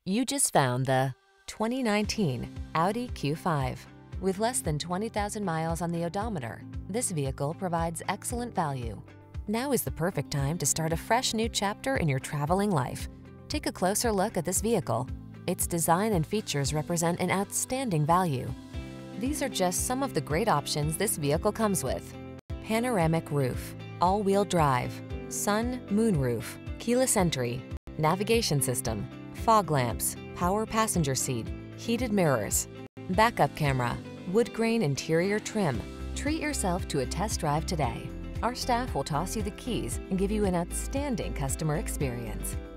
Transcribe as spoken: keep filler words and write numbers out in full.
You just found the twenty nineteen Audi Q five. With less than twenty thousand miles on the odometer, this vehicle provides excellent value. Now is the perfect time to start a fresh new chapter in your traveling life. Take a closer look at this vehicle. Its design and features represent an outstanding value. These are just some of the great options this vehicle comes with: panoramic roof, all-wheel drive, sun, moon roof, keyless entry, navigation system, fog lamps, power passenger seat, heated mirrors, backup camera, wood grain interior trim. Treat yourself to a test drive today. Our staff will toss you the keys and give you an outstanding customer experience.